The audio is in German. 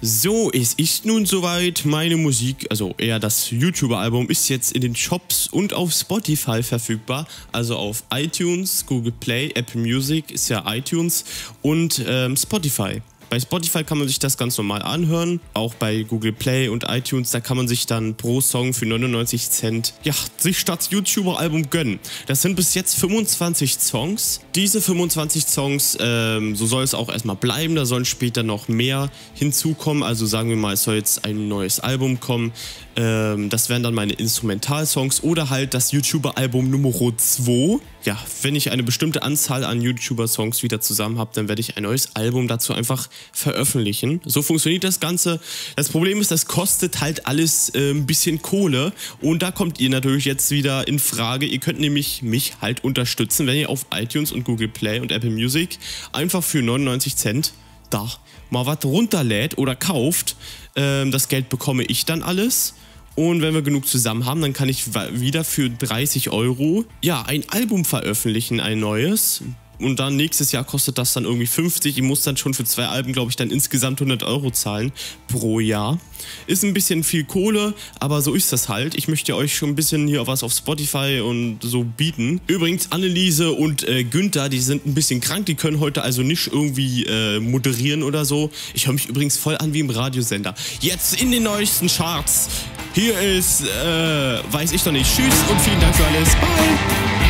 So, es ist nun soweit, meine Musik, also eher das YouTuber-Album, ist jetzt in den Shops und auf Spotify verfügbar, also auf iTunes, Google Play, Apple Music, ist ja iTunes und Spotify. Bei Spotify kann man sich das ganz normal anhören, auch bei Google Play und iTunes, da kann man sich dann pro Song für 99 Cent, ja, sich das YouTuber-Album gönnen. Das sind bis jetzt 25 Songs. Diese 25 Songs, so soll es auch erstmal bleiben, da sollen später noch mehr hinzukommen, also sagen wir mal, es soll jetzt ein neues Album kommen. Das wären dann meine Instrumentalsongs oder halt das YouTuber-Album Nummer 2. Ja, wenn ich eine bestimmte Anzahl an YouTuber-Songs wieder zusammen habe, dann werde ich ein neues Album dazu einfach veröffentlichen. So funktioniert das Ganze. Das Problem ist, das kostet halt alles ein bisschen Kohle und da kommt ihr natürlich jetzt wieder in Frage. Ihr könnt nämlich mich halt unterstützen, wenn ihr auf iTunes und Google Play und Apple Music einfach für 99 Cent da mal was runterlädt oder kauft. Das Geld bekomme ich dann alles. Und wenn wir genug zusammen haben, dann kann ich wieder für 30 € ja, ein Album veröffentlichen, ein neues. Und dann nächstes Jahr kostet das dann irgendwie 50. Ich muss dann schon für 2 Alben, glaube ich, dann insgesamt 100 € zahlen pro Jahr. Ist ein bisschen viel Kohle, aber so ist das halt. Ich möchte euch schon ein bisschen hier was auf Spotify und so bieten. Übrigens, Anneliese und Günther, die sind ein bisschen krank. Die können heute also nicht irgendwie moderieren oder so. Ich höre mich übrigens voll an wie im Radiosender. Jetzt in den neuesten Charts. Hier ist, weiß ich doch nicht. Tschüss und vielen Dank für alles. Bye!